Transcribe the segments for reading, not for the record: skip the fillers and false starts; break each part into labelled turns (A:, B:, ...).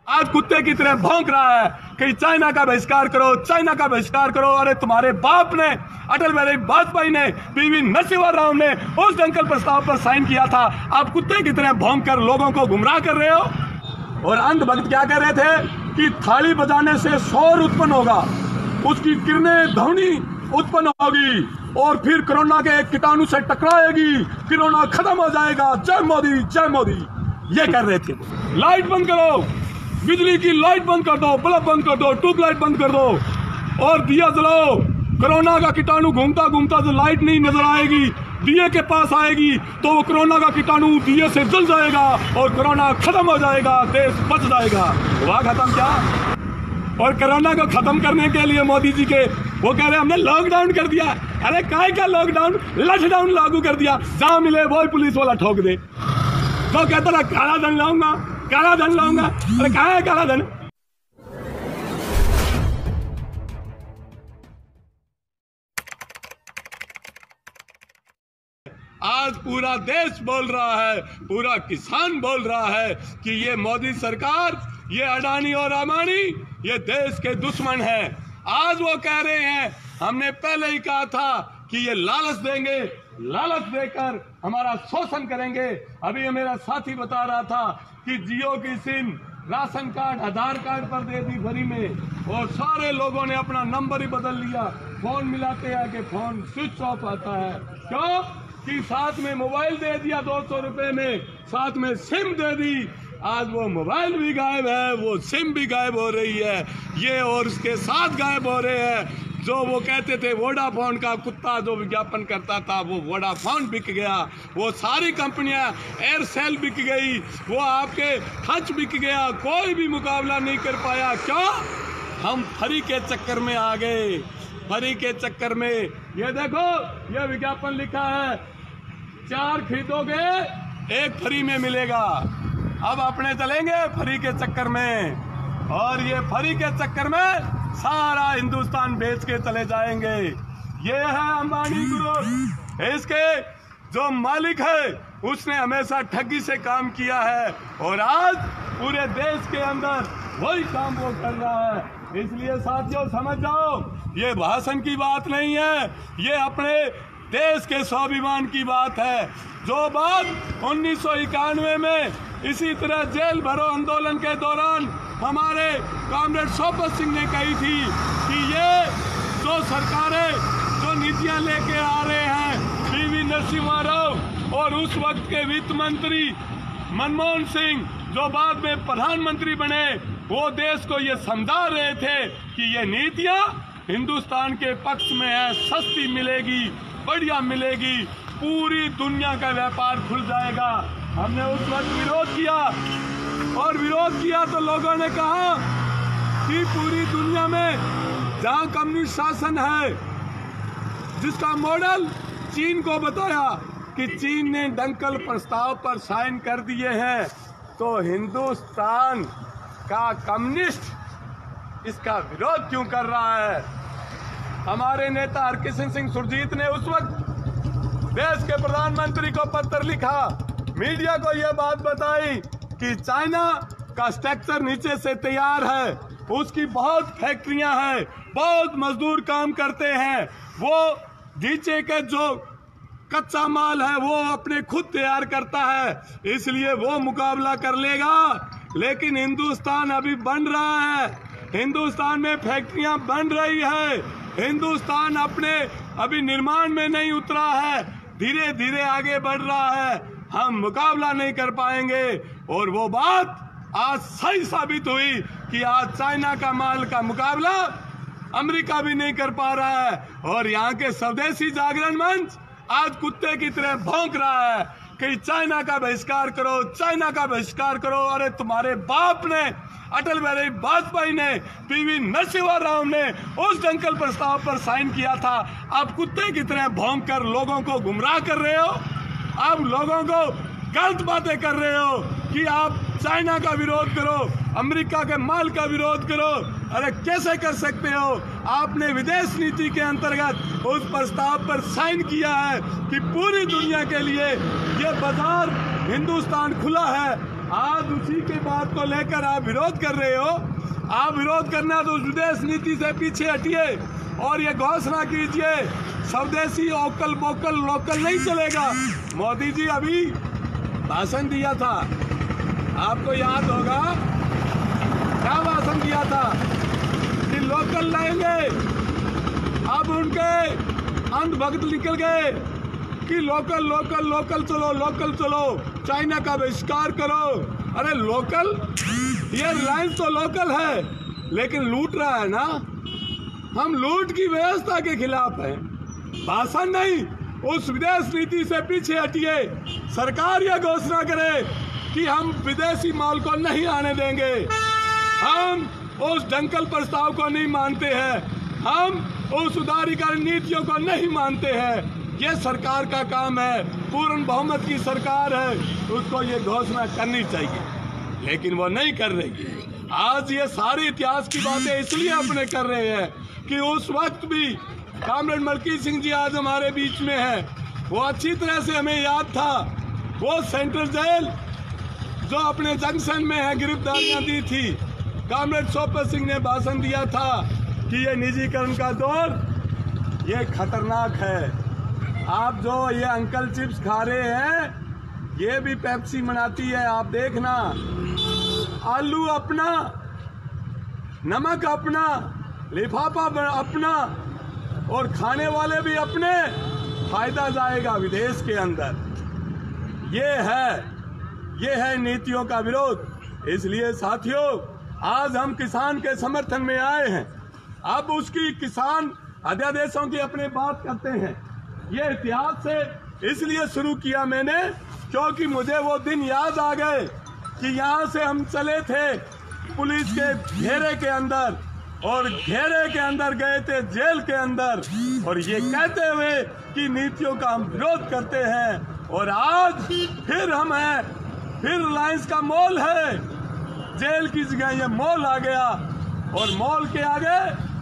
A: आज कुत्ते की तरह भौंक रहा है कि चाइना का बहिष्कार करो, चाइना का बहिष्कार करो। अरे तुम्हारे बाप ने, अटल बिहारी वाजपेयी ने, पीवी नरसिम्हा राव ने उस दंगल प्रस्ताव पर साइन किया था। आप कुत्ते की तरह भौंक कर लोगों को गुमराह कर रहे हो। और अंधभक्त क्या कह रहे थे कि थाली बजाने से शोर उत्पन्न होगा, उसकी किरणें ध्वनि उत्पन्न होगी और फिर कोरोना के कीटाणु से टकराएगी, कोरोना खत्म हो जाएगा। जय मोदी, जय मोदी, ये कर रहे थे। लाइट बंद करो, बिजली की लाइट बंद कर दो, बल्ब बंद कर दो, ट्यूबलाइट बंद कर दो और दिया जलाओ। कोरोना का कीटाणु घूमता घूमता जो लाइट नहीं नजर आएगी, दिए के पास आएगी तो वो कोरोना का कीटाणु दिए से जल जाएगा और कोरोना खत्म हो जाएगा, देश बच जाएगा। हुआ खत्म क्या? और कोरोना को खत्म करने के लिए मोदी जी के वो कह रहे हमने लॉकडाउन कर दिया। अरे काय का लॉकडाउन, लॉकडाउन लागू कर दिया। जहां मिले वो पुलिस वाला ठोक दे। तो कहता था काला धन लाऊंगा, काला धन लाऊंगा। अरे कहाँ है काला धन? आज पूरा देश बोल रहा है, पूरा किसान बोल रहा है कि ये मोदी सरकार, ये अडानी और अंबानी ये देश के दुश्मन हैं। आज वो कह रहे हैं हमने पहले ही कहा था कि ये लालच देंगे, लालच देकर हमारा शोषण करेंगे। अभी मेरा साथी बता रहा था कि जियो की SIM ration card, Aadhaar card पर दे दी फ्री में और सारे लोगों ने अपना नंबर ही बदल लिया। फोन मिलाते हैं कि फोन स्विच ऑफ आता है। क्यों? कि साथ में मोबाइल दे दिया 200 रुपए में, साथ में सिम दे दी। आज वो मोबाइल भी गायब है, वो सिम भी गायब हो रही है, ये और उसके साथ गायब हो रहे हैं। जो वो कहते थे वोडाफोन का कुत्ता जो विज्ञापन करता था, वो वोडाफोन बिक गया। वो सारी कंपनियां, एयरसेल बिक गई, वो आपके हज बिक गया। कोई भी मुकाबला नहीं कर पाया। क्यों? हम फ्री के चक्कर में आ गए, फ्री के चक्कर में। ये देखो, ये विज्ञापन लिखा है 4 खरीदोगे 1 फ्री में मिलेगा। अब अपने चलेंगे फ्री के चक्कर में और ये फ्री के चक्कर में सारा हिंदुस्तान बेच के चले जाएंगे। ये है अंबानी ग्रुप। इसके जो मालिक है उसने हमेशा ठगी से काम किया है और आज पूरे देश के अंदर वही काम वो कर रहा है। इसलिए साथियों समझ जाओ, ये भाषण की बात नहीं है, ये अपने देश के स्वाभिमान की बात है। जो बात 1991 में इसी तरह जेल भरो आंदोलन के दौरान हमारे कॉमरेड सोपत सिंह ने कही थी कि ये जो सरकारें जो नीतियां लेके आ रहे हैं, पीवी नरसिम्हा राव और उस वक्त के वित्त मंत्री मनमोहन सिंह जो बाद में प्रधानमंत्री बने, वो देश को ये समझा रहे थे कि ये नीतियां हिंदुस्तान के पक्ष में है, सस्ती मिलेगी, बढ़िया मिलेगी, पूरी दुनिया का व्यापार खुल जाएगा। हमने उस वक्त विरोध किया और विरोध किया तो लोगों ने कहा कि पूरी दुनिया में जहां कम्युनिस्ट शासन है, जिसका मॉडल चीन को बताया कि चीन ने दंगल प्रस्ताव पर साइन कर दिए हैं, तो हिंदुस्तान का कम्युनिस्ट इसका विरोध क्यों कर रहा है? हमारे नेता हरकिशन सिंह सुरजीत ने उस वक्त देश के प्रधानमंत्री को पत्र लिखा, मीडिया को यह बात बताई कि चाइना का स्ट्रक्चर नीचे से तैयार है, उसकी बहुत फैक्ट्रियां हैं, बहुत मजदूर काम करते हैं, वो नीचे के जो कच्चा माल है वो अपने खुद तैयार करता है, इसलिए वो मुकाबला कर लेगा। लेकिन हिंदुस्तान अभी बन रहा है, हिंदुस्तान में फैक्ट्रियां बन रही है, हिंदुस्तान अपने अभी निर्माण में नहीं उतरा है, धीरे धीरे आगे बढ़ रहा है। हम मुकाबला नहीं कर पाएंगे। और वो बात आज सही साबित हुई कि आज चाइना का माल का मुकाबला अमेरिका भी नहीं कर पा रहा है। और यहाँ के स्वदेशी जागरण मंच आज कुत्ते की तरह भौंक रहा है कि चाइना का बहिष्कार करो, चाइना का बहिष्कार करो। अरे तुम्हारे बाप ने, अटल बिहारी वाजपेयी ने, पीवी नरसिम्हा राव ने उस दंगल प्रस्ताव पर साइन किया था। आप कुत्ते की तरह भौंक कर लोगों को गुमराह कर रहे हो, आप लोगों को गलत बातें कर रहे हो कि आप चाइना का विरोध करो, अमेरिका के माल का विरोध करो। अरे कैसे कर सकते हो? आपने विदेश नीति के अंतर्गत उस प्रस्ताव पर साइन किया है कि पूरी दुनिया के लिए ये बाजार हिंदुस्तान खुला है, आज उसी के बात को लेकर आप विरोध कर रहे हो। आप विरोध करना तो विदेश नीति से पीछे हटिए और ये घोषणा कीजिए स्वदेशी ओकल बोकल लोकल नहीं चलेगा। मोदी जी अभी भाषण दिया था, आपको याद होगा क्या भाषण दिया था कि लोकल लाएंगे। अब उनके अंधभक्त निकल गए कि लोकल लोकल लोकल चलो, लोकल चलो, चाइना का बहिष्कार करो। अरे लोकल, ये रिलायंस तो लोकल है लेकिन लूट रहा है ना। हम लूट की व्यवस्था के खिलाफ हैं, भाषण नहीं। उस विदेश नीति से पीछे हटिए। सरकार यह घोषणा करे कि हम विदेशी माल को नहीं आने देंगे। हम उस दंगल प्रस्ताव को नहीं मानते हैं, हम उस उदारीकरण नीतियों को नहीं मानते हैं। ये सरकार का काम है, पूर्ण बहुमत की सरकार है, उसको ये घोषणा करनी चाहिए, लेकिन वो नहीं कर रही है। आज ये सारे इतिहास की बातें इसलिए अपने कर रहे हैं कि उस वक्त भी कॉमरेड मलकीत सिंह जी आज हमारे बीच में है। वो अच्छी तरह से हमें याद था, वो सेंट्रल जेल जो अपने जंक्शन में है गिरफ्तारियां दी थी। कॉमरेड सोपर सिंह ने भाषण दिया था कि ये निजीकरण का दौर ये खतरनाक है। आप जो ये अंकल चिप्स खा रहे हैं, ये भी पेप्सी बनाती है, आप देखना। आलू अपना, नमक अपना, लिफाफा अपना और खाने वाले भी अपने, फायदा जाएगा विदेश के अंदर। ये है नीतियों का विरोध। इसलिए साथियों, आज हम किसान के समर्थन में आए हैं। अब उसकी किसान अध्यादेशों की अपने बात करते हैं। ये इतिहास से इसलिए शुरू किया मैंने क्योंकि मुझे वो दिन याद आ गए कि यहाँ से हम चले थे पुलिस के घेरे के अंदर, और घेरे के अंदर गए थे जेल के अंदर, और ये कहते हुए कि नीतियों का हम विरोध करते हैं। और आज फिर हम हैं, फिर रिलायंस का मॉल है, जेल की जगह ये मॉल आ गया। और मॉल के आगे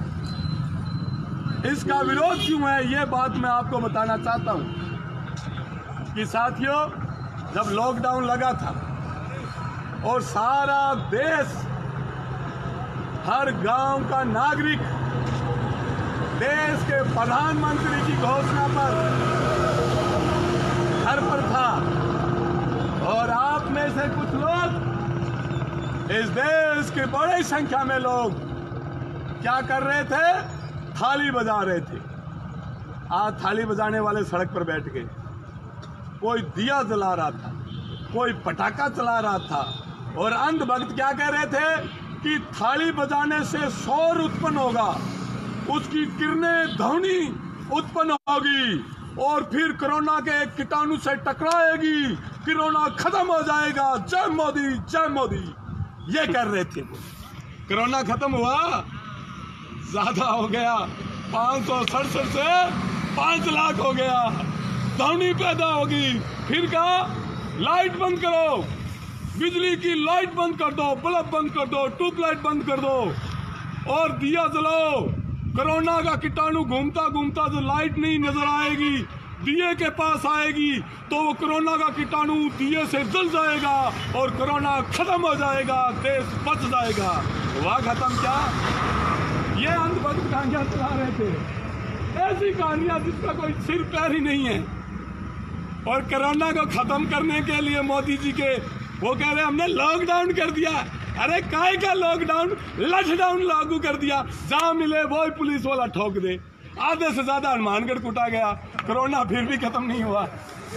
A: इसका विरोध क्यों है, ये बात मैं आपको बताना चाहता हूं कि साथियों, जब लॉकडाउन लगा था और सारा देश, हर गांव का नागरिक देश के प्रधानमंत्री की घोषणा पर घर पर था, और आप में से कुछ लोग, इस देश के बड़ी संख्या में लोग क्या कर रहे थे, थाली बजा रहे थे। आज थाली बजाने वाले सड़क पर बैठ गए, कोई दिया जला रहा था, कोई पटाखा चला रहा था, और अंधभक्त क्या कह रहे थे कि थाली बजाने से शोर उत्पन्न होगा, उसकी किरणें ध्वनि उत्पन्न होगी और फिर कोरोना के कीटाणु से टकराएगी, कोरोना खत्म हो जाएगा, जय मोदी जय मोदी, ये कर रहे थे वो। कोरोना खत्म हुआ, ज्यादा हो गया, 567 से 5 लाख हो गया, ध्वनि पैदा होगी। फिर कहा लाइट बंद करो, बिजली की लाइट बंद कर दो, बल्ब बंद कर दो, ट्यूबलाइट बंद कर दो और दिया जलाओ। कोरोना का कीटाणु घूमता घूमता जो लाइट नहीं नजर आएगी, दिए के पास आएगी, तो वो कोरोना का कीटाणु दिए से जल जाएगा और कोरोना खत्म हो जाएगा, देश बच जाएगा। हुआ खत्म क्या? ये अंधभक्त कहानियां चला रहे थे, ऐसी कहानियां जिसका कोई सिर पैर ही नहीं है। और कोरोना को खत्म करने के लिए मोदी जी के वो कह रहे हमने लॉकडाउन कर दिया। अरे काय का लॉकडाउन, लॉकडाउन लागू कर दिया, जहां मिले वो ही पुलिस वाला ठोक दे। आधे से ज्यादा हनुमानगढ़ कूटा गया, कोरोना फिर भी खत्म नहीं हुआ।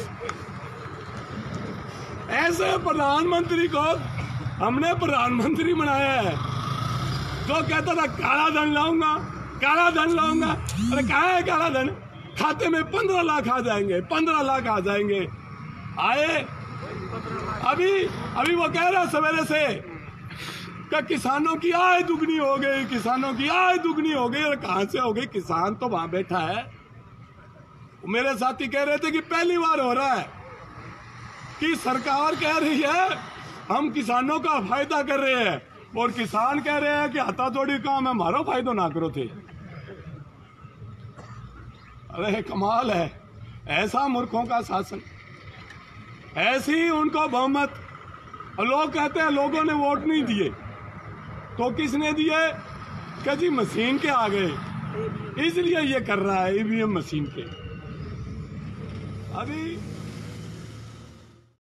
A: ऐसे प्रधानमंत्री को हमने प्रधानमंत्री बनाया है जो कहता था काला धन लाऊंगा, काला धन लाऊंगा। अरे कहाँ है काला धन? खाते में 15 लाख आ जाएंगे, 15 लाख आ जाएंगे। आए अभी वो कह रहा सवेरे से कि किसानों की आय दुगनी हो गई, किसानों की आय दुगनी हो गई। और कहां से हो गई? किसान तो वहां बैठा है। मेरे साथी कह रहे थे कि पहली बार हो रहा है कि सरकार कह रही है हम किसानों का फायदा कर रहे हैं, और किसान कह रहे हैं कि हथाथोड़ी काम है, हमारा फायदा ना करो थे। अरे कमाल है, ऐसा मूर्खों का शासन, ऐसी उनको बहुमत। और लोग कहते हैं लोगों ने वोट नहीं दिए, तो किसने दिए? कि जी मशीन के आ गए, इसलिए ये कर रहा है ईवीएम मशीन के। अभी